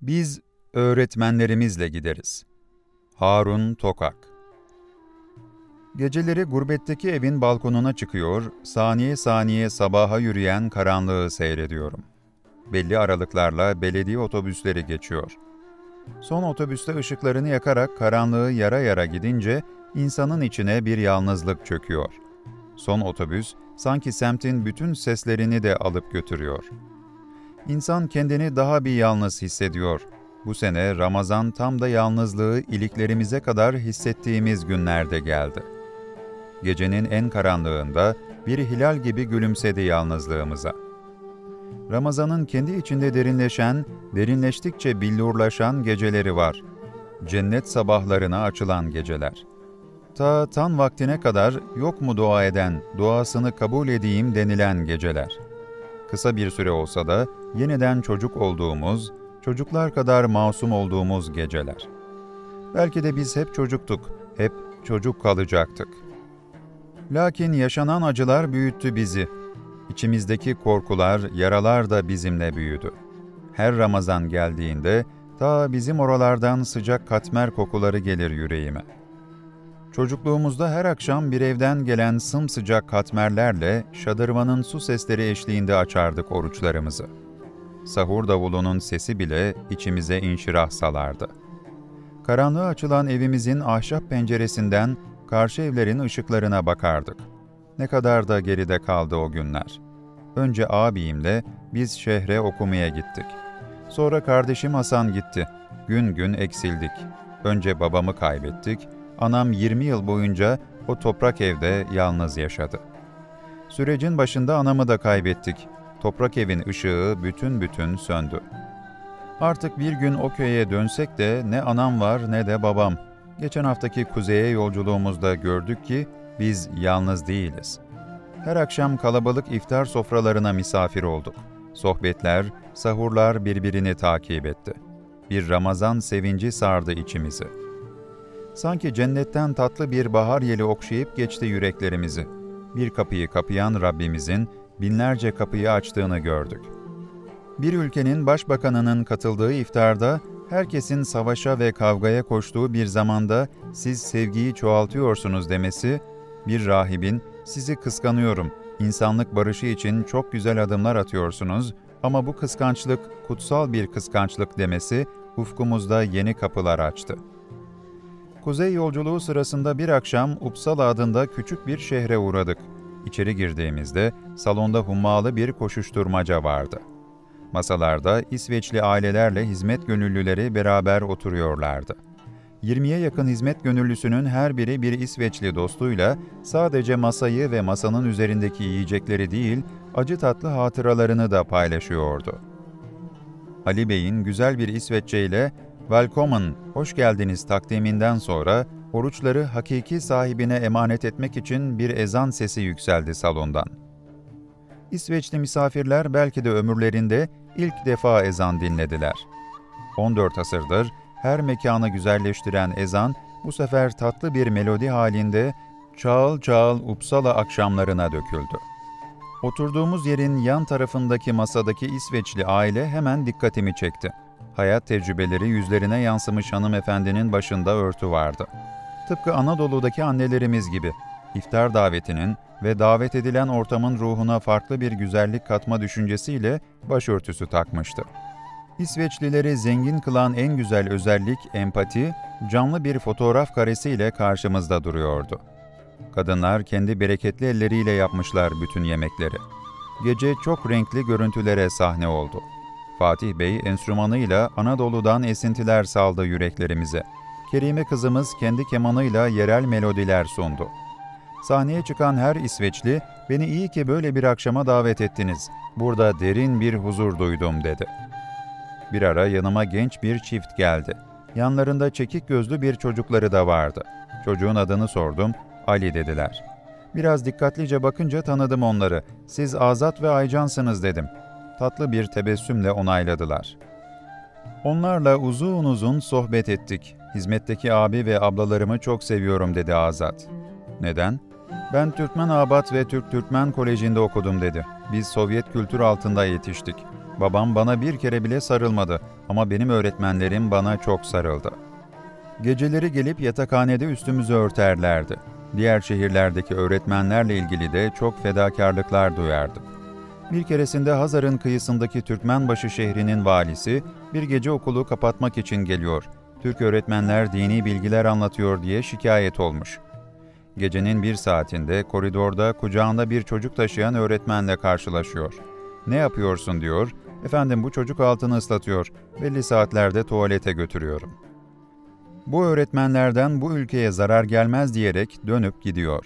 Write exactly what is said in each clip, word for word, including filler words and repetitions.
Biz öğretmenlerimizle gideriz. Harun Tokak. Geceleri gurbetteki evin balkonuna çıkıyor, saniye saniye sabaha yürüyen karanlığı seyrediyorum. Belli aralıklarla belediye otobüsleri geçiyor. Son otobüste ışıklarını yakarak karanlığı yara yara gidince insanın içine bir yalnızlık çöküyor. Son otobüs sanki semtin bütün seslerini de alıp götürüyor. İnsan kendini daha bir yalnız hissediyor. Bu sene Ramazan tam da yalnızlığı iliklerimize kadar hissettiğimiz günlerde geldi. Gecenin en karanlığında bir hilal gibi gülümsedi yalnızlığımıza. Ramazan'ın kendi içinde derinleşen, derinleştikçe billurlaşan geceleri var. Cennet sabahlarına açılan geceler. Ta tan vaktine kadar yok mu dua eden, duasını kabul edeyim denilen geceler. Kısa bir süre olsa da yeniden çocuk olduğumuz, çocuklar kadar masum olduğumuz geceler. Belki de biz hep çocuktuk, hep çocuk kalacaktık. Lakin yaşanan acılar büyüttü bizi. İçimizdeki korkular, yaralar da bizimle büyüdü. Her Ramazan geldiğinde ta bizim oralardan sıcak katmer kokuları gelir yüreğime. Çocukluğumuzda her akşam bir evden gelen sımsıcak katmerlerle şadırvanın su sesleri eşliğinde açardık oruçlarımızı. Sahur davulunun sesi bile içimize inşirah salardı. Karanlığa açılan evimizin ahşap penceresinden karşı evlerin ışıklarına bakardık. Ne kadar da geride kaldı o günler. Önce ağabeyimle biz şehre okumaya gittik. Sonra kardeşim Hasan gitti. Gün gün eksildik. Önce babamı kaybettik. Anam yirmi yıl boyunca o toprak evde yalnız yaşadı. Sürecin başında anamı da kaybettik. Toprak evin ışığı bütün bütün söndü. Artık bir gün o köye dönsek de ne anam var ne de babam. Geçen haftaki kuzeye yolculuğumuzda gördük ki biz yalnız değiliz. Her akşam kalabalık iftar sofralarına misafir olduk. Sohbetler, sahurlar birbirini takip etti. Bir Ramazan sevinci sardı içimizi. Sanki cennetten tatlı bir bahar yeli okşayıp geçti yüreklerimizi. Bir kapıyı kapayan Rabbimizin binlerce kapıyı açtığını gördük. Bir ülkenin başbakanının katıldığı iftarda, herkesin savaşa ve kavgaya koştuğu bir zamanda siz sevgiyi çoğaltıyorsunuz demesi, bir rahibin sizi kıskanıyorum, insanlık barışı için çok güzel adımlar atıyorsunuz ama bu kıskançlık kutsal bir kıskançlık demesi ufkumuzda yeni kapılar açtı. Kuzey yolculuğu sırasında bir akşam Uppsala adında küçük bir şehre uğradık. İçeri girdiğimizde salonda hummalı bir koşuşturmaca vardı. Masalarda İsveçli ailelerle hizmet gönüllüleri beraber oturuyorlardı. yirmiye yakın hizmet gönüllüsünün her biri bir İsveçli dostuyla sadece masayı ve masanın üzerindeki yiyecekleri değil, acı tatlı hatıralarını da paylaşıyordu. Ali Bey'in güzel bir İsveççe ile "Welkommen, hoş geldiniz" takdiminden sonra oruçları hakiki sahibine emanet etmek için bir ezan sesi yükseldi salondan. İsveçli misafirler belki de ömürlerinde ilk defa ezan dinlediler. on dört asırdır her mekanı güzelleştiren ezan bu sefer tatlı bir melodi halinde çağıl çağıl Uppsala akşamlarına döküldü. Oturduğumuz yerin yan tarafındaki masadaki İsveçli aile hemen dikkatimi çekti. Hayat tecrübeleri yüzlerine yansımış hanımefendinin başında örtü vardı. Tıpkı Anadolu'daki annelerimiz gibi, iftar davetinin ve davet edilen ortamın ruhuna farklı bir güzellik katma düşüncesiyle başörtüsü takmıştı. İsveçlileri zengin kılan en güzel özellik empati, canlı bir fotoğraf karesiyle karşımızda duruyordu. Kadınlar kendi bereketli elleriyle yapmışlar bütün yemekleri. Gece çok renkli görüntülere sahne oldu. Fatih Bey enstrümanıyla Anadolu'dan esintiler saldı yüreklerimize. Kerime kızımız kendi kemanıyla yerel melodiler sundu. Sahneye çıkan her İsveçli, "Beni iyi ki böyle bir akşama davet ettiniz. Burada derin bir huzur duydum" dedi. Bir ara yanıma genç bir çift geldi. Yanlarında çekik gözlü bir çocukları da vardı. Çocuğun adını sordum, Ali dediler. Biraz dikkatlice bakınca tanıdım onları. "Siz Azat ve Aycan'sınız" dedim. Tatlı bir tebessümle onayladılar. Onlarla uzun uzun sohbet ettik. "Hizmetteki abi ve ablalarımı çok seviyorum" dedi Azat. "Neden?" "Ben Türkmen Abat ve Türk Türkmen Koleji'nde okudum" dedi. "Biz Sovyet kültür altında yetiştik. Babam bana bir kere bile sarılmadı ama benim öğretmenlerim bana çok sarıldı. Geceleri gelip yatakhanede üstümüzü örterlerdi. Diğer şehirlerdeki öğretmenlerle ilgili de çok fedakarlıklar duyardık. Bir keresinde Hazar'ın kıyısındaki Türkmenbaşı şehrinin valisi bir gece okulu kapatmak için geliyor. Türk öğretmenler dini bilgiler anlatıyor diye şikayet olmuş. Gecenin bir saatinde koridorda kucağında bir çocuk taşıyan öğretmenle karşılaşıyor. "Ne yapıyorsun?" diyor. "Efendim bu çocuk altını ıslatıyor. Belli saatlerde tuvalete götürüyorum." Bu öğretmenlerden bu ülkeye zarar gelmez diyerek dönüp gidiyor.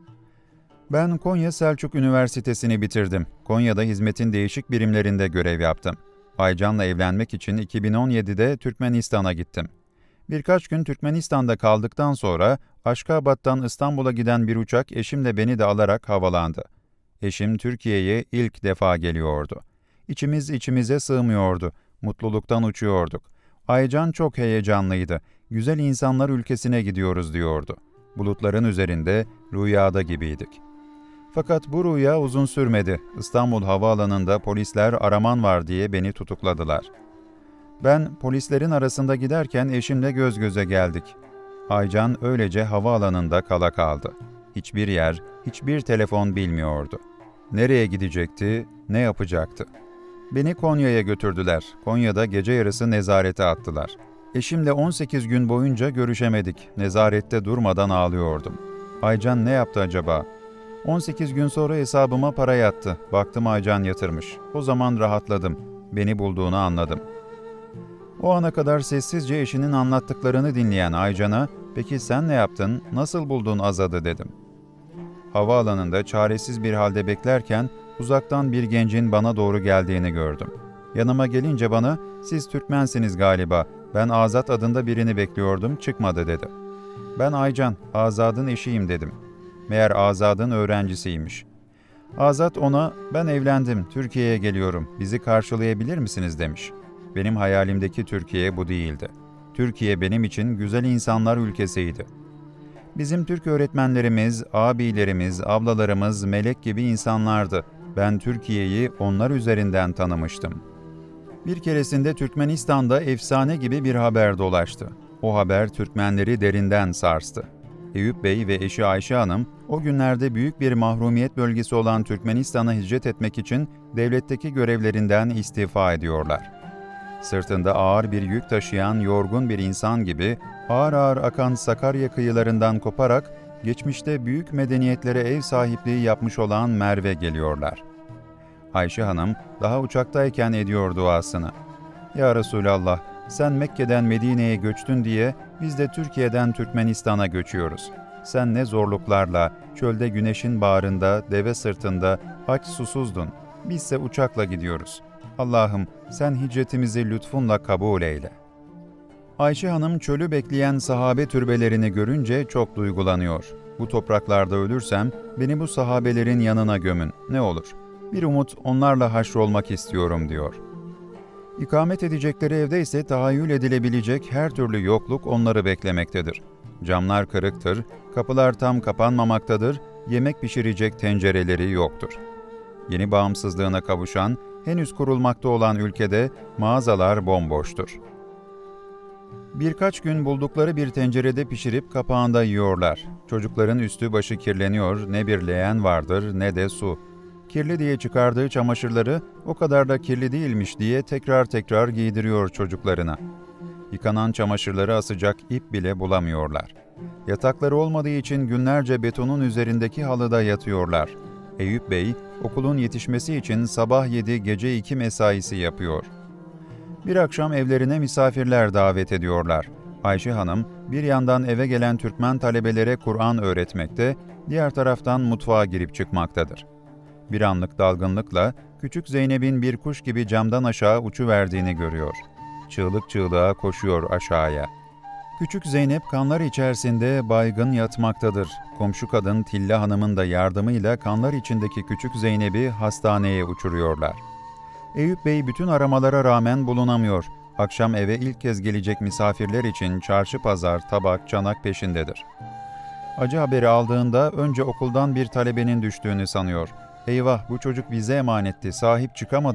Ben Konya Selçuk Üniversitesi'ni bitirdim. Konya'da hizmetin değişik birimlerinde görev yaptım. Aycan'la evlenmek için iki bin on yedide Türkmenistan'a gittim. Birkaç gün Türkmenistan'da kaldıktan sonra Aşkabat'tan İstanbul'a giden bir uçak eşimle beni de alarak havalandı. Eşim Türkiye'ye ilk defa geliyordu. İçimiz içimize sığmıyordu. Mutluluktan uçuyorduk. Aycan çok heyecanlıydı. Güzel insanlar ülkesine gidiyoruz diyordu. Bulutların üzerinde, rüyada gibiydik. Fakat bu rüya uzun sürmedi. İstanbul Havaalanı'nda polisler araman var diye beni tutukladılar. Ben polislerin arasında giderken eşimle göz göze geldik. Aycan öylece havaalanında kala kaldı. Hiçbir yer, hiçbir telefon bilmiyordu. Nereye gidecekti, ne yapacaktı? Beni Konya'ya götürdüler. Konya'da gece yarısı nezarete attılar. Eşimle on sekiz gün boyunca görüşemedik. Nezarette durmadan ağlıyordum. Aycan ne yaptı acaba? on sekiz gün sonra hesabıma para yattı. Baktım Aycan yatırmış. O zaman rahatladım. Beni bulduğunu anladım. O ana kadar sessizce eşinin anlattıklarını dinleyen Aycan'a, "Peki sen ne yaptın, nasıl buldun Azad'ı?" dedim. Havaalanında çaresiz bir halde beklerken uzaktan bir gencin bana doğru geldiğini gördüm. Yanıma gelince bana, "Siz Türkmensiniz galiba, ben Azat adında birini bekliyordum, çıkmadı." dedi. "Ben Aycan, Azad'ın eşiyim." dedim. Meğer Azad'ın öğrencisiymiş. Azat ona, "Ben evlendim, Türkiye'ye geliyorum, bizi karşılayabilir misiniz?" demiş. Benim hayalimdeki Türkiye bu değildi. Türkiye benim için güzel insanlar ülkesiydi. Bizim Türk öğretmenlerimiz, abilerimiz, ablalarımız melek gibi insanlardı. Ben Türkiye'yi onlar üzerinden tanımıştım. Bir keresinde Türkmenistan'da efsane gibi bir haber dolaştı. O haber Türkmenleri derinden sarstı. Eyüp Bey ve eşi Ayşe Hanım, o günlerde büyük bir mahrumiyet bölgesi olan Türkmenistan'a hicret etmek için devletteki görevlerinden istifa ediyorlar. Sırtında ağır bir yük taşıyan yorgun bir insan gibi ağır ağır akan Sakarya kıyılarından koparak geçmişte büyük medeniyetlere ev sahipliği yapmış olan Merve geliyorlar. Ayşe Hanım daha uçaktayken ediyor duasını. "Ya Resulallah, sen Mekke'den Medine'ye göçtün diye biz de Türkiye'den Türkmenistan'a göçüyoruz. Sen ne zorluklarla, çölde güneşin bağrında, deve sırtında, aç susuzdun. Bizse uçakla gidiyoruz. Allah'ım sen hicretimizi lütfunla kabul eyle." Ayşe Hanım çölü bekleyen sahabe türbelerini görünce çok duygulanıyor. "Bu topraklarda ölürsem beni bu sahabelerin yanına gömün, ne olur. Bir umut onlarla haşrolmak istiyorum." diyor. İkamet edecekleri evde ise tahayyül edilebilecek her türlü yokluk onları beklemektedir. Camlar kırıktır, kapılar tam kapanmamaktadır, yemek pişirecek tencereleri yoktur. Yeni bağımsızlığına kavuşan, henüz kurulmakta olan ülkede mağazalar bomboştur. Birkaç gün buldukları bir tencerede pişirip kapağında yiyorlar. Çocukların üstü başı kirleniyor, ne bir leğen vardır ne de su. Kirli diye çıkardığı çamaşırları o kadar da kirli değilmiş diye tekrar tekrar giydiriyor çocuklarına. Yıkanan çamaşırları asacak ip bile bulamıyorlar. Yatakları olmadığı için günlerce betonun üzerindeki halıda yatıyorlar. Eyüp Bey, okulun yetişmesi için sabah yedi gece iki mesaisi yapıyor. Bir akşam evlerine misafirler davet ediyorlar. Ayşe Hanım, bir yandan eve gelen Türkmen talebelere Kur'an öğretmekte, diğer taraftan mutfağa girip çıkmaktadır. Bir anlık dalgınlıkla küçük Zeynep'in bir kuş gibi camdan aşağı uçuverdiğini görüyor. Çığlık çığlığa koşuyor aşağıya. Küçük Zeynep kanlar içerisinde baygın yatmaktadır. Komşu kadın Tilla Hanım'ın da yardımıyla kanlar içindeki küçük Zeynep'i hastaneye uçuruyorlar. Eyüp Bey bütün aramalara rağmen bulunamıyor. Akşam eve ilk kez gelecek misafirler için çarşı pazar, tabak, çanak peşindedir. Acı haberi aldığında önce okuldan bir talebenin düştüğünü sanıyor. "Eyvah, bu çocuk bize emanetti, sahip çıkamadık.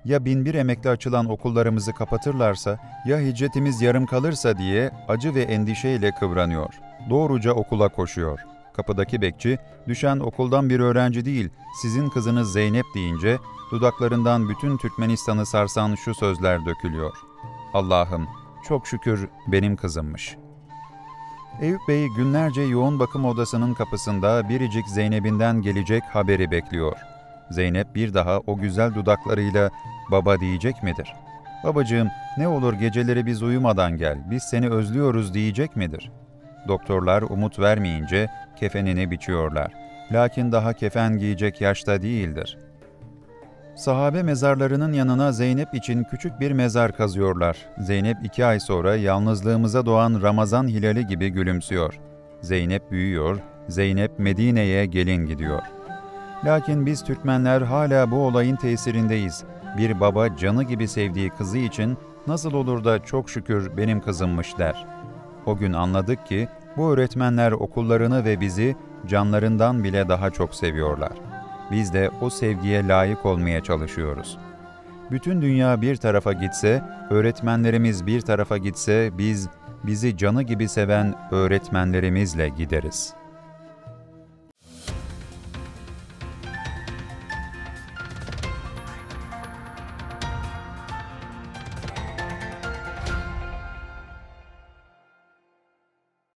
ya bin bir emekle açılan okullarımızı kapatırlarsa, ya hicretimiz yarım kalırsa diye acı ve endişeyle kıvranıyor. Doğruca okula koşuyor. Kapıdaki bekçi, düşen okuldan bir öğrenci değil, sizin kızınız Zeynep deyince, dudaklarından bütün Türkmenistan'ı sarsan şu sözler dökülüyor. Allah'ım, çok şükür benim kızımmış. Eyüp Bey günlerce yoğun bakım odasının kapısında biricik Zeynep'inden gelecek haberi bekliyor. Zeynep bir daha o güzel dudaklarıyla baba diyecek midir? Babacığım, ne olur geceleri biz uyumadan gel, biz seni özlüyoruz diyecek midir? Doktorlar umut vermeyince kefenini biçiyorlar. Lakin daha kefen giyecek yaşta değildir. Sahabe mezarlarının yanına Zeynep için küçük bir mezar kazıyorlar. Zeynep iki ay sonra yalnızlığımıza doğan Ramazan hilali gibi gülümsüyor. Zeynep büyüyor, Zeynep Medine'ye gelin gidiyor. Lakin biz Türkmenler hala bu olayın tesirindeyiz. Bir baba canı gibi sevdiği kızı için nasıl olur da çok şükür benim kızımmış der. O gün anladık ki bu öğretmenler okullarını ve bizi canlarından bile daha çok seviyorlar. Biz de o sevgiye layık olmaya çalışıyoruz. Bütün dünya bir tarafa gitse, öğretmenlerimiz bir tarafa gitse biz bizi canı gibi seven öğretmenlerimizle gideriz.